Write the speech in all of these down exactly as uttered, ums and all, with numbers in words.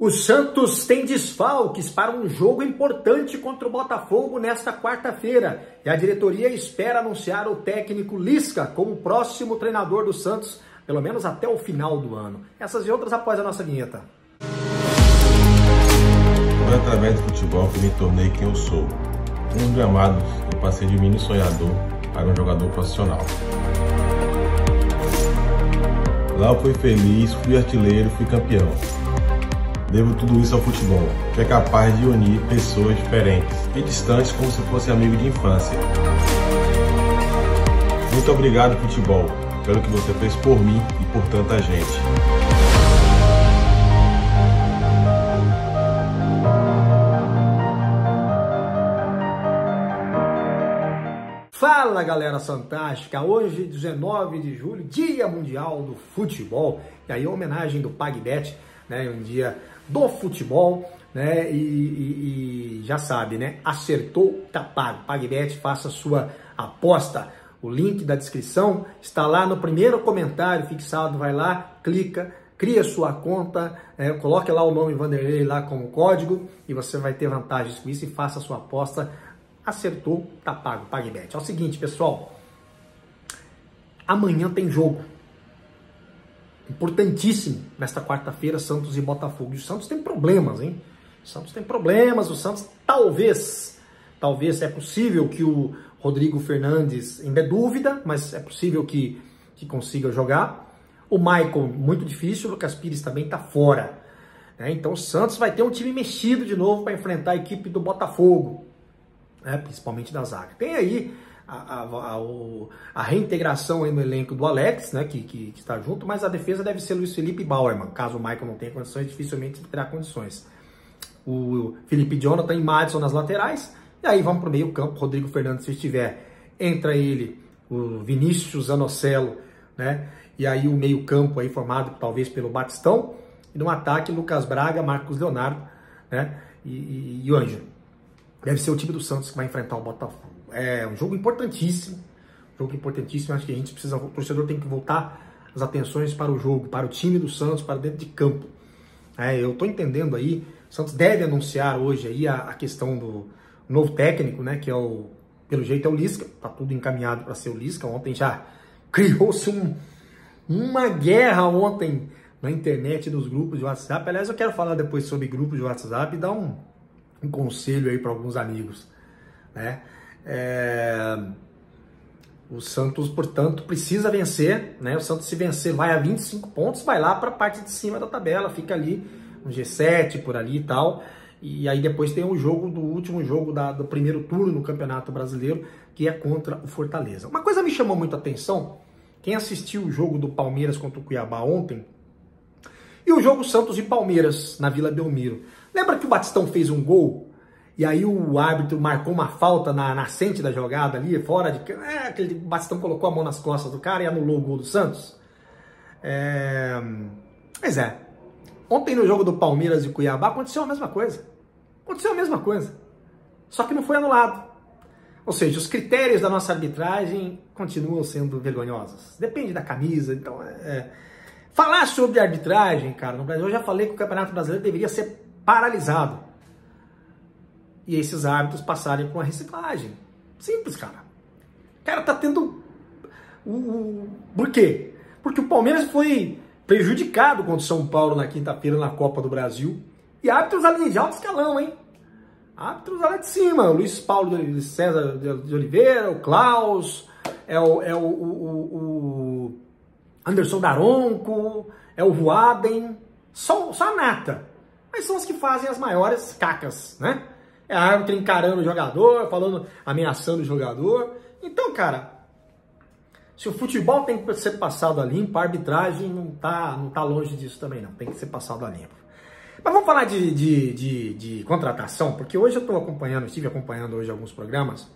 O Santos tem desfalques para um jogo importante contra o Botafogo nesta quarta-feira. E a diretoria espera anunciar o técnico Lisca como próximo treinador do Santos, pelo menos até o final do ano. Essas e outras após a nossa vinheta. Foi através do futebol que me tornei quem eu sou. Nos gramados, eu passei de menino sonhador para um jogador profissional. Lá eu fui feliz, fui artilheiro, fui campeão. Devo tudo isso ao futebol, que é capaz de unir pessoas diferentes e distantes como se fosse amigo de infância. Muito obrigado, futebol, pelo que você fez por mim e por tanta gente. Fala, galera fantástica! Hoje, dezenove de julho, Dia Mundial do Futebol. E aí, a homenagem do PagBet, né? Um dia do futebol, né? E, e, e já sabe, né? Acertou, tá pago. PagBet, faça sua aposta. O link da descrição está lá no primeiro comentário fixado. Vai lá, clica, cria sua conta, é, coloque lá o nome Vanderlei lá como código e você vai ter vantagens com isso e faça a sua aposta. Acertou, tá pago, PagBet. É o seguinte, pessoal. Amanhã tem jogo. Importantíssimo nesta quarta-feira, Santos e Botafogo. E o Santos tem problemas, hein? O Santos tem problemas. O Santos talvez, talvez é possível que o Rodrigo Fernandes, ainda é dúvida, mas é possível que, que consiga jogar. O Michael, muito difícil. O Lucas Pires também tá fora. Né? Então o Santos vai ter um time mexido de novo para enfrentar a equipe do Botafogo. É, principalmente da zaga. Tem aí a, a, a, a reintegração aí no elenco do Alex, né, que, que, que está junto, mas a defesa deve ser Luiz Felipe e Bauerman. Caso o Michael não tenha condições, dificilmente terá condições. O Felipe Jonathan e Madison nas laterais, e aí vamos para o meio campo, Rodrigo Fernandes se estiver, entra ele, o Vinícius Zanocelo, né, e aí o meio campo aí formado talvez pelo Batistão, e no ataque Lucas Braga, Marcos Leonardo, né, e, e, e o Ângelo. Deve ser o time do Santos que vai enfrentar o Botafogo. É um jogo importantíssimo. Um jogo importantíssimo. Acho que a gente precisa... O torcedor tem que voltar as atenções para o jogo, para o time do Santos, para dentro de campo. É, eu estou entendendo aí... O Santos deve anunciar hoje aí a, a questão do novo técnico, né? Que é o... Pelo jeito é o Lisca. Está tudo encaminhado para ser o Lisca. Ontem já criou-se um, uma guerra ontem na internet, nos grupos de WhatsApp. Aliás, eu quero falar depois sobre grupos de WhatsApp e dar um... um conselho aí para alguns amigos, né? É... O Santos, portanto, precisa vencer, né? O Santos, se vencer, vai a vinte e cinco pontos, vai lá para a parte de cima da tabela, fica ali no G sete, por ali e tal, e aí depois tem o jogo do último jogo da, do primeiro turno no Campeonato Brasileiro, que é contra o Fortaleza. Uma coisa me chamou muito a atenção, quem assistiu o jogo do Palmeiras contra o Cuiabá ontem, e o jogo Santos e Palmeiras na Vila Belmiro. Lembra que o Batistão fez um gol e aí o árbitro marcou uma falta na nascente da jogada ali, fora de... É, aquele Batistão colocou a mão nas costas do cara e anulou o gol do Santos? É... Pois é. Ontem no jogo do Palmeiras e Cuiabá aconteceu a mesma coisa. Aconteceu a mesma coisa. Só que não foi anulado. Ou seja, os critérios da nossa arbitragem continuam sendo vergonhosos. Depende da camisa, então... É... Falar sobre arbitragem, cara, no Brasil, eu já falei que o Campeonato Brasileiro deveria ser paralisado. E esses árbitros passarem por uma reciclagem. Simples, cara. O cara tá tendo... O, o... Por quê? Porque o Palmeiras foi prejudicado contra o São Paulo na quinta-feira na Copa do Brasil. E árbitros ali de alto escalão, hein? Árbitros lá de cima. O Luiz Paulo de César de Oliveira, o Klaus, é o, é o, o, o Anderson Daronco, é o Voaden. Só, só a nata. Mas são os que fazem as maiores cacas, né? É a árbitro encarando o jogador, falando, ameaçando o jogador. Então, cara, se o futebol tem que ser passado a limpo, a arbitragem não tá, não tá longe disso também, não. Tem que ser passado a limpo. Mas vamos falar de, de, de, de contratação, porque hoje eu estou acompanhando, estive acompanhando hoje alguns programas.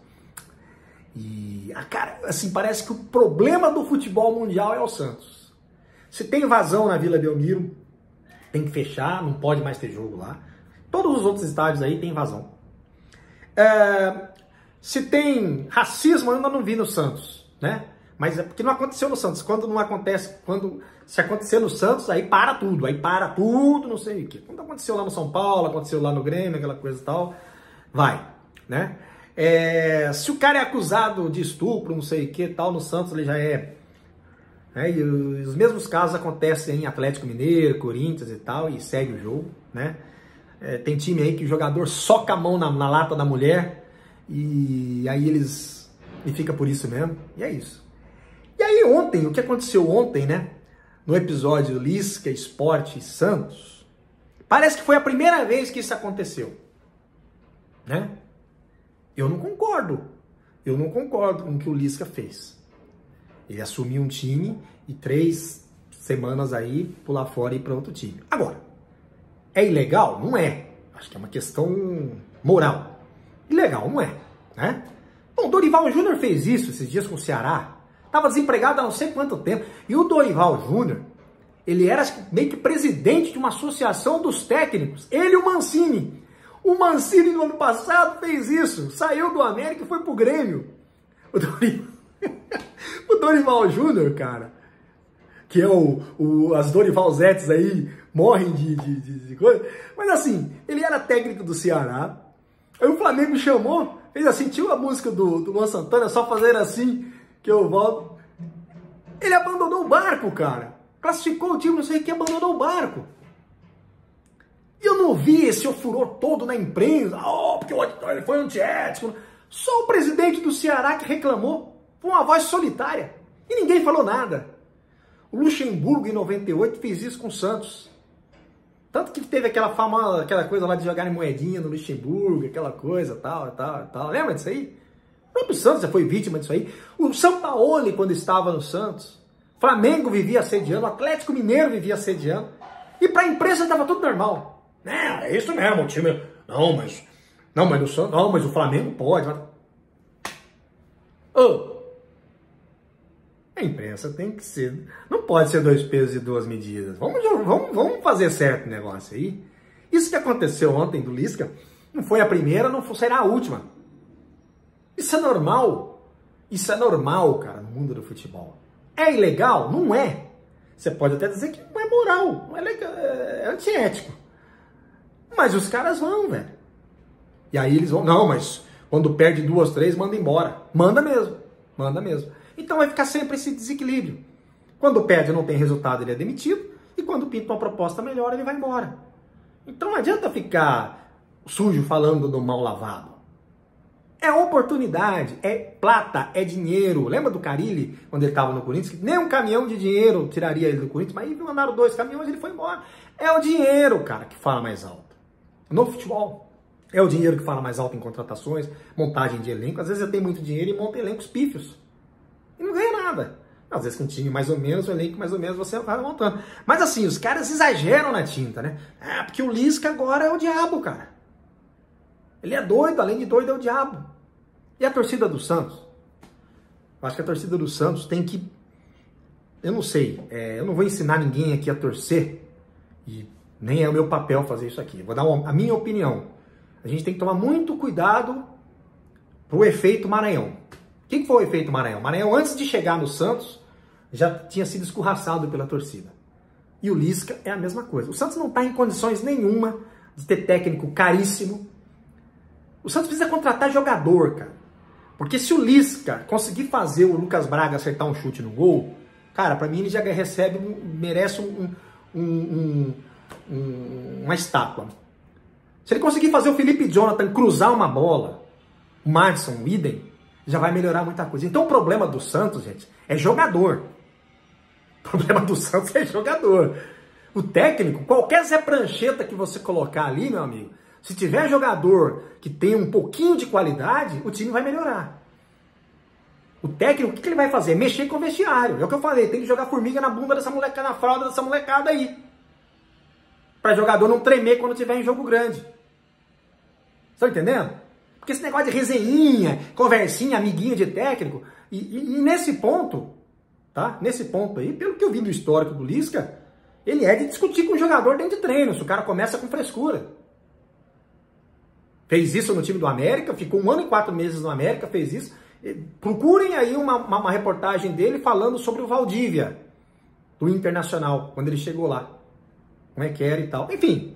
E, cara, assim, parece que o problema do futebol mundial é o Santos. Se tem invasão na Vila Belmiro, tem que fechar, não pode mais ter jogo lá. Todos os outros estádios aí tem invasão. É, se tem racismo, eu ainda não vi no Santos, né? Mas é porque não aconteceu no Santos. Quando não acontece, quando se acontecer no Santos, aí para tudo, aí para tudo, não sei o quê. Quando aconteceu lá no São Paulo, aconteceu lá no Grêmio, aquela coisa e tal, vai, né? É, se o cara é acusado de estupro, não sei o que, tal, no Santos ele já é... Né, e os mesmos casos acontecem em Atlético Mineiro, Corinthians e tal, e segue o jogo, né? É, tem time aí que o jogador soca a mão na, na lata da mulher e aí eles... e fica por isso mesmo, e é isso. E aí ontem, o que aconteceu ontem, né? No episódio Lisca, Sport e Santos, parece que foi a primeira vez que isso aconteceu, né? Eu não concordo. Eu não concordo com o que o Lisca fez. Ele assumiu um time e três semanas aí pular fora e ir para outro time. Agora, é ilegal? Não é. Acho que é uma questão moral. Ilegal, não é, né? Bom, o Dorival Júnior fez isso esses dias com o Ceará. Estava desempregado há não sei quanto tempo. E o Dorival Júnior, ele era meio que presidente de uma associação dos técnicos. Ele e o Mancini. O Mancini no ano passado fez isso. Saiu do América e foi pro Grêmio. O Dorival, o Dorival Júnior, cara, que é o, o as Dorivalzetes aí, morrem de, de, de, de coisa. Mas assim, ele era técnico do Ceará. Aí o Flamengo chamou, fez assim, tinha a música do, do Luan Santana, só fazer assim que eu volto. Ele abandonou o barco, cara. Classificou o time, não sei o que, abandonou o barco. E eu não vi esse furor todo na imprensa, oh, porque ele foi antiético. Só o presidente do Ceará que reclamou, com uma voz solitária. E ninguém falou nada. O Luxemburgo, em noventa e oito, fez isso com o Santos. Tanto que teve aquela fama, aquela coisa lá de jogar em moedinha no Luxemburgo, aquela coisa, tal, tal, tal. Lembra disso aí? O próprio Santos já foi vítima disso aí. O Sampaoli, quando estava no Santos, Flamengo vivia assediando, o Atlético Mineiro vivia assediando. E para a imprensa estava tudo normal. Não, é isso mesmo, o time... Não, mas... Não, mas o, Santos, não, mas o Flamengo pode. Mas... Oh. A imprensa tem que ser... Não pode ser dois pesos e duas medidas. Vamos, vamos, vamos fazer certo o negócio aí. Isso que aconteceu ontem do Lisca não foi a primeira, não será a última. Isso é normal. Isso é normal, cara, no mundo do futebol. É ilegal? Não é. Você pode até dizer que não é moral, não é legal, é antiético. Mas os caras vão, velho. E aí eles vão, não, mas quando perde duas, três, manda embora. Manda mesmo, manda mesmo. Então vai ficar sempre esse desequilíbrio. Quando perde não tem resultado, ele é demitido. E quando pinta uma proposta melhor, ele vai embora. Então não adianta ficar sujo falando do mal lavado. É oportunidade, é plata, é dinheiro. Lembra do Carille, quando ele estava no Corinthians? Que nem um caminhão de dinheiro tiraria ele do Corinthians, mas aí mandaram dois caminhões e ele foi embora. É o dinheiro, cara, que fala mais alto. No futebol, é o dinheiro que fala mais alto em contratações, montagem de elenco. Às vezes você tem muito dinheiro e monta elencos pífios. E não ganha nada. Às vezes com um time mais ou menos, o elenco mais ou menos, você vai montando. Mas assim, os caras exageram na tinta, né? Ah, porque o Lisca agora é o diabo, cara. Ele é doido, além de doido é o diabo. E a torcida do Santos? Eu acho que a torcida do Santos tem que... Eu não sei, é, eu não vou ensinar ninguém aqui a torcer, e nem é o meu papel fazer isso aqui. Vou dar uma, a minha opinião. A gente tem que tomar muito cuidado pro efeito Maranhão. O que, que foi o efeito Maranhão? Maranhão, antes de chegar no Santos, já tinha sido escorraçado pela torcida. E o Lisca é a mesma coisa. O Santos não está em condições nenhuma de ter técnico caríssimo. O Santos precisa contratar jogador, cara. Porque se o Lisca conseguir fazer o Lucas Braga acertar um chute no gol, cara, pra mim ele já recebe, merece um, um, um, um, uma estátua. Se ele conseguir fazer o Felipe Jonathan cruzar uma bola, o Madison, o idem, já vai melhorar muita coisa. Então o problema do Santos, gente, é jogador. O problema do Santos é jogador. O técnico, qualquer Zé Prancheta que você colocar ali, meu amigo, se tiver jogador que tem um pouquinho de qualidade, o time vai melhorar. O técnico, o que, que ele vai fazer? Mexer com o vestiário. É o que eu falei, tem que jogar formiga na bunda dessa molecada, na fralda dessa molecada aí. Para jogador não tremer quando tiver em jogo grande. Estão entendendo? Porque esse negócio de resenhinha, conversinha, amiguinha de técnico, e, e, e nesse ponto, tá? Nesse ponto aí, pelo que eu vi do histórico do Lisca, ele é de discutir com o jogador dentro de treino, se o cara começa com frescura. Fez isso no time do América, ficou um ano e quatro meses no América, fez isso, Procurem aí uma, uma, uma reportagem dele falando sobre o Valdívia, do Internacional, quando ele chegou lá. Como é que era e tal. Enfim,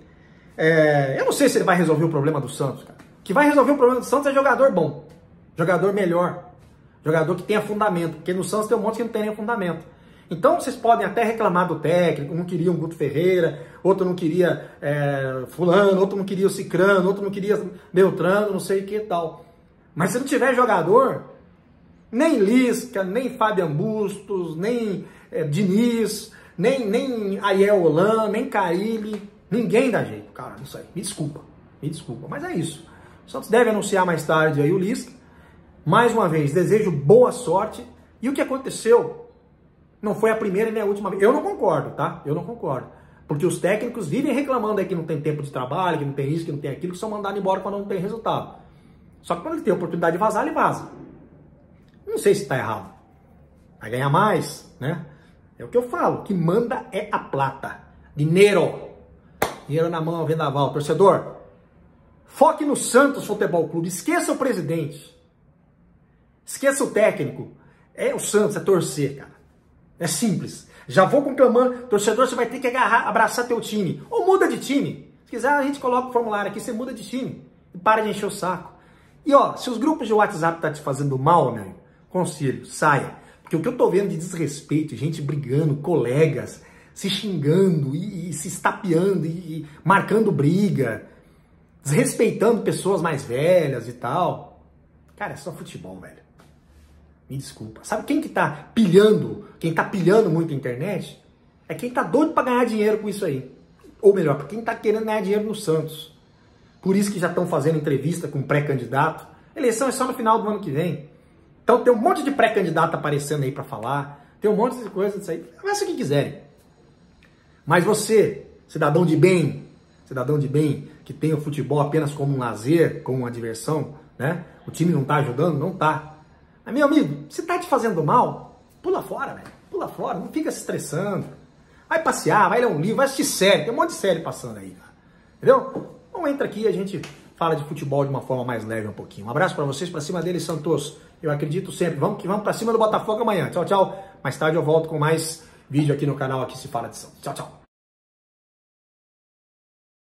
é, eu não sei se ele vai resolver o problema do Santos, cara. O que vai resolver o problema do Santos é jogador bom, jogador melhor, jogador que tenha fundamento, porque no Santos tem um monte que não tem nem fundamento. Então vocês podem até reclamar do técnico, um queria o Guto Ferreira, outro não queria é, fulano, outro não queria o Cicrano, outro não queria Beltrano, não sei o que e tal. Mas se não tiver jogador, nem Lisca, nem Fabian Bustos, nem é, Diniz, nem, nem Ariel Holan, nem Carilli, ninguém dá jeito, cara, não sei, me desculpa, me desculpa, mas é isso. O Santos deve anunciar mais tarde aí o Lisca. Mais uma vez, desejo boa sorte. E o que aconteceu não foi a primeira e nem a última vez. Eu não concordo, tá? Eu não concordo. Porque os técnicos vivem reclamando aí que não tem tempo de trabalho, que não tem isso, que não tem aquilo, que são mandados embora quando não tem resultado. Só que quando ele tem a oportunidade de vazar, ele vaza. Não sei se tá errado. Vai ganhar mais, né? É o que eu falo. O que manda é a plata. Dinheiro. Dinheiro na mão, vendaval. Torcedor, foque no Santos Futebol Clube. Esqueça o presidente. Esqueça o técnico. É o Santos, é torcer, cara. É simples. Já vou conclamando. Torcedor, você vai ter que agarrar, abraçar teu time. Ou muda de time. Se quiser, a gente coloca o formulário aqui, você muda de time. E para de encher o saco. E ó, se os grupos de WhatsApp tá te fazendo mal, meu, conselho, saia. Porque o que eu tô vendo de desrespeito, gente brigando, colegas, se xingando e, e se estapeando e, e marcando briga, desrespeitando pessoas mais velhas e tal. Cara, é só futebol, velho. Me desculpa. Sabe quem que tá pilhando, quem tá pilhando muito a internet? É quem tá doido pra ganhar dinheiro com isso aí. Ou melhor, quem tá querendo ganhar dinheiro no Santos. Por isso que já estão fazendo entrevista com pré-candidato. Eleição é só no final do ano que vem. Então tem um monte de pré-candidato aparecendo aí pra falar. Tem um monte de coisa disso aí. Faça o que quiserem. Mas você, cidadão de bem, cidadão de bem, que tem o futebol apenas como um lazer, como uma diversão, né? O time não tá ajudando? Não tá. Mas, meu amigo, se tá te fazendo mal, pula fora, velho. Pula fora, não fica se estressando. Vai passear, vai ler um livro, vai assistir série. Tem um monte de série passando aí, cara. Entendeu? Então entra aqui e a gente fala de futebol de uma forma mais leve um pouquinho. Um abraço pra vocês, pra cima deles, Santos. Eu acredito sempre. Vamos que vamos pra cima do Botafogo amanhã. Tchau, tchau. Mais tarde eu volto com mais vídeo aqui no canal Aqui Se Fala de Santos. Tchau, tchau.